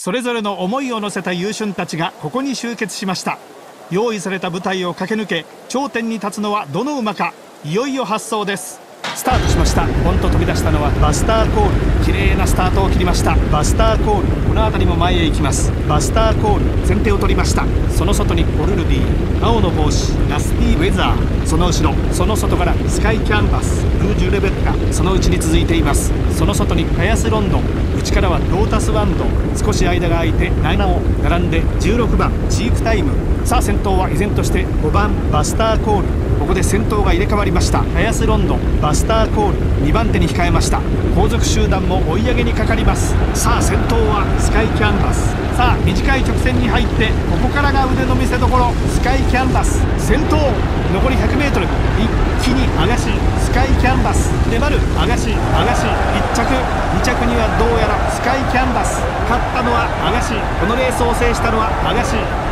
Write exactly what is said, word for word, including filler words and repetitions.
それぞれの思いを乗せた優俊たちがここに集結しました。用意された舞台を駆け抜け頂点に立つのはどの馬か。いよいよ発走です。スタートしました。ポンと飛び出したのはバスターコール。綺麗なスタートを切りました。バスターコール、この辺りも前へ行きます。バスターコール、先手を取りました。その外にオルルディ、青の帽子ラスティウェザー、その後ろ、その外からスカイキャンバス、ルージュレベッカ、そのうちに続いています。その外にカヤスロンドン、内からはロータスワンド、少し間が空いてナイナオ、並んでじゅうろくばんチークタイム。さあ先頭は依然としてごばんバスターコール。ここで先頭が入れ替わりました。カヤスロンドン、バスターコール、にばん手に控えました。後続集団も追い上げにかかります。さあ先頭はスカイキャンバス。さあ短い直線に入ってここからが腕の見せ所。スカイキャンバス先頭、残り ひゃくメートル、一気にアガシ、スカイキャンバス粘る、アガシアガシ、いっちゃくにちゃくにはどうやらスカイキャンバス。勝ったのはアガシ。このレースを制したのはアガシ。